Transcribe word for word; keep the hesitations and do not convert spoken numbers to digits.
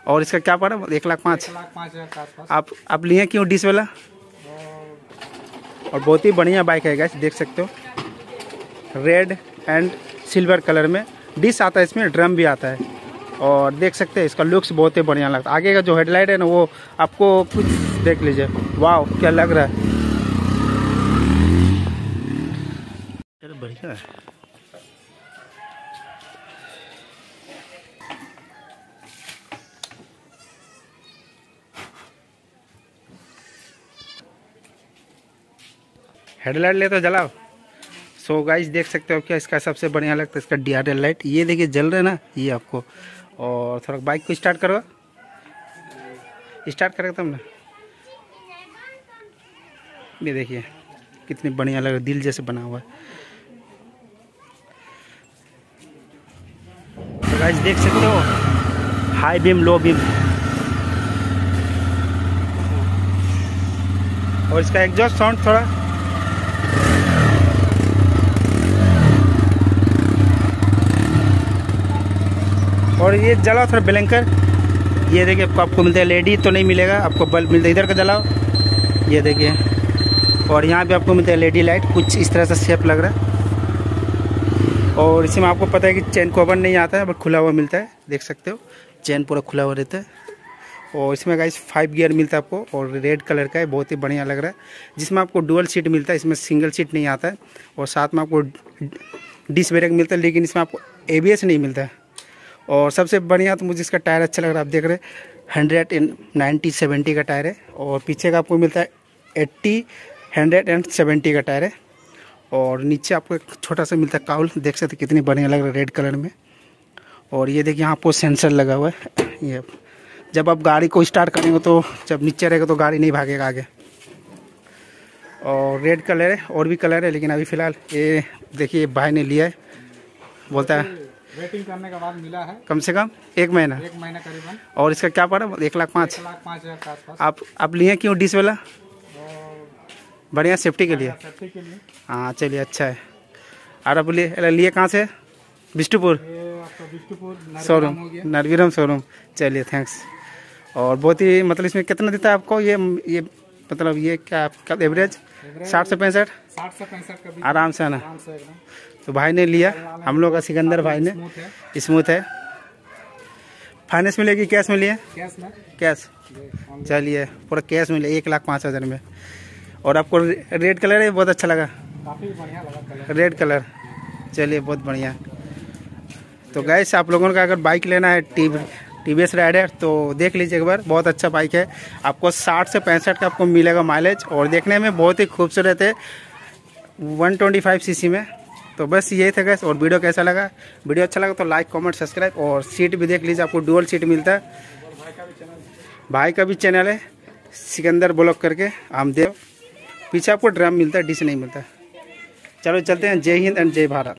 और इसका क्या पड़ा? एक लाख पाँच। एक लाख पाँच हजार के आसपास। आप आप लिए क्यों डिस वाला? और बहुत ही बढ़िया बाइक है गाइस, देख सकते हो, रेड एंड सिल्वर कलर में डिस आता है, इसमें ड्रम भी आता है। और देख सकते हैं इसका लुक्स बहुत ही बढ़िया लगता है। आगे का जो हेडलाइट है ना वो आपको कुछ देख लीजिए, वाह क्या लग रहा है, बढ़िया है। हेडलाइट ले तो जलाओ। सो गाइस देख सकते हो क्या इसका सबसे बढ़िया लगता है इसका डी आर एल लाइट, ये देखिए जल रहा है ना ये आपको। और थोड़ा बाइक को स्टार्ट करो, स्टार्ट करेगा तब ना। ये देखिए कितनी बढ़िया लग रहा है, दिल जैसे बना हुआ है। तो गाइस देख सकते हो हाई बीम लो बीम, और इसका एग्जॉस्ट साउंड थोड़ा और ये जलाओ थोड़ा ब्लैंकर। ये देखिए आपको आपको मिलता है एलईडी तो नहीं मिलेगा, आपको बल्ब मिलता है। इधर का जलाओ, ये देखिए, और यहाँ पे आपको मिलता है एलईडी लाइट, कुछ इस तरह से शेप लग रहा है। और इसमें आपको पता है कि चेन कवर नहीं आता है, बट खुला हुआ मिलता है, देख सकते हो चेन पूरा खुला हुआ रहता है। और इसमें गाइस फाइव गियर मिलता है आपको, और रेड कलर का है, बहुत ही बढ़िया लग रहा है। जिसमें आपको डुअल सीट मिलता है, इसमें सिंगल सीट नहीं आता है। और साथ में आपको डिस्क ब्रेक मिलता है, लेकिन इसमें आपको एबीएस नहीं मिलता है। और सबसे बढ़िया तो मुझे इसका टायर अच्छा लग रहा है, आप देख रहे हैं हंड्रेड एंड नाइन्टी सेवेंटी का टायर है। और पीछे का आपको मिलता है एट्टी हंड्रेड एंड सेवेंटी का टायर है। और नीचे आपको एक छोटा सा मिलता है काउल, देख सकते कितनी बढ़िया लग रहा है रेड कलर में। और ये देखिए यहाँ पर सेंसर लगा हुआ है, ये जब आप गाड़ी को स्टार्ट करेंगे तो जब नीचे रहेगा तो गाड़ी नहीं भागेगा आगे। और रेड कलर है, और भी कलर है, लेकिन अभी फ़िलहाल ये देखिए भाई ने लिया है, बोलता है वेटिंग करने के बाद मिला है, कम से कम एक महीना एक महीना करीबन। और इसका क्या पड़ा? एक लाख पाँच। एक लाख पाँच हजार के आसपास। आप आप लिए क्यों डिस वाला? बढ़िया सेफ्टी के लिए। सेफ्टी के लिए। हाँ चलिए अच्छा है। और आप लिए लिए कहाँ से? Bistupur showroom, Narviram showroom. चलिए थैंक्स। और बहुत ही मतलब इसमें कितना देता है आपको ये ये मतलब ये क्या आपका एवरेज? साठ से पैंसठ साठ से पैंसठ का आराम से है ना। आराम से एकदम। तो भाई ने लिया, हम लोग का सिकंदर भाई ने, स्मूथ है। फाइनेंस में लेगी कैश में लिए? कैश में। कैश। चलिए पूरा कैश में लिया एक लाख पाँच हज़ार में। और आपको रेड कलर है, बहुत अच्छा लगा, काफ़ी बढ़िया लगा कलर, रेड कलर। चलिए बहुत बढ़िया। तो गाइस आप लोगों का अगर बाइक लेना है T T V S Raider तो देख लीजिए एक बार, बहुत अच्छा बाइक है। आपको साठ से पैंसठ का आपको मिलेगा माइलेज, और देखने में बहुत ही खूबसूरत है one twenty five C C में। तो बस यही था गाइस। और वीडियो कैसा लगा? वीडियो अच्छा लगा तो लाइक कमेंट सब्सक्राइब, और सीट भी देख लीजिए, आपको डुअल सीट मिलता है। भाई का भी चैनल है सिकंदर ब्लॉग करके, आमदेव। पीछे आपको ड्रम मिलता है, डिश नहीं मिलता। चलो चलते हैं। जय हिंद एंड जय भारत।